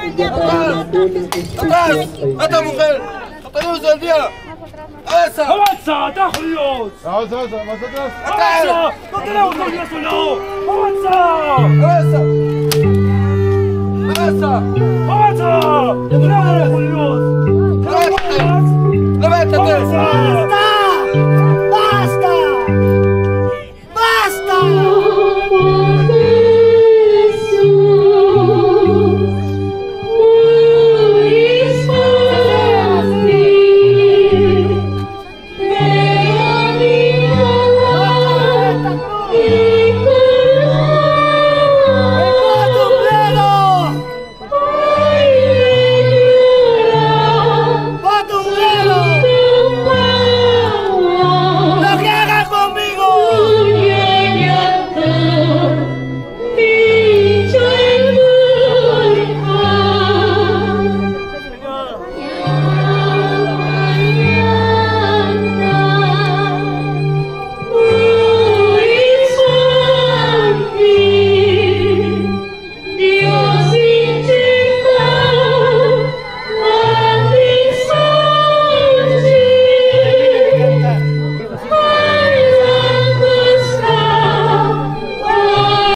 ¡Atrás! ¡Esta mujer! ¡No tenemos el día! ¡Avanza! ¡Avanza, tajos! Avanza, más atrás. ¡Avanza! ¡No tenemos el día solo! ¡Avanza! ¡Avanza! ¡Avanza! ¡Avanza! ¡No tenemos judíos! ¡Levántate! ¡Levántate!